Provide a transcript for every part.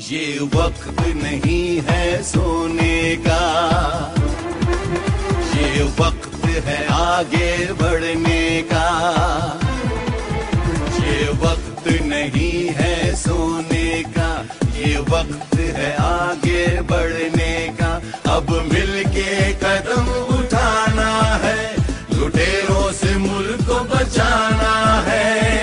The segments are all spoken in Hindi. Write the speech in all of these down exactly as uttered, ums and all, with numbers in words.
ये वक्त नहीं है सोने का, ये वक्त है आगे बढ़ने का। ये वक्त नहीं है सोने का, ये वक्त है आगे बढ़ने का। अब मिलके कदम उठाना है, लुटेरों से मुल्क को बचाना है।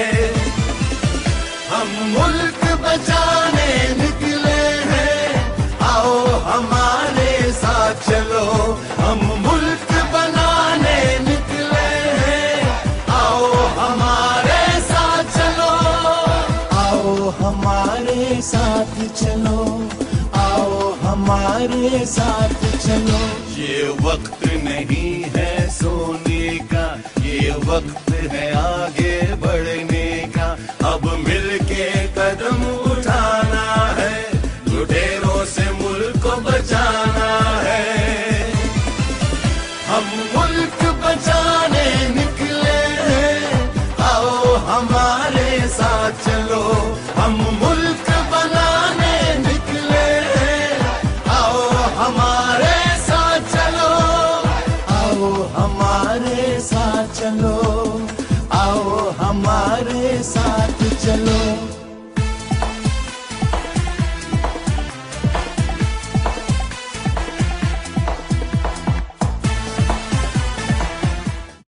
हम मुल्क बचाने निकले हैं, आओ हमारे साथ चलो। हम मुल्क बनाने निकले हैं, आओ हमारे साथ चलो। आओ हमारे साथ चलो, आओ हमारे साथ चलो। ये वक्त नहीं है सोने का, ये वक्त है आगे बढ़ने का। अब मिलके कदम उठाना है, लुटेरों से मुल्क को बचाना है। हम मुल्क बचाने निकले हैं, आओ हमारे साथ चलो। हम मुल्क बनाने निकले हैं, आओ हमारे साथ चलो। आओ हमारे साथ चलो, आओ हमारे साथ चलो।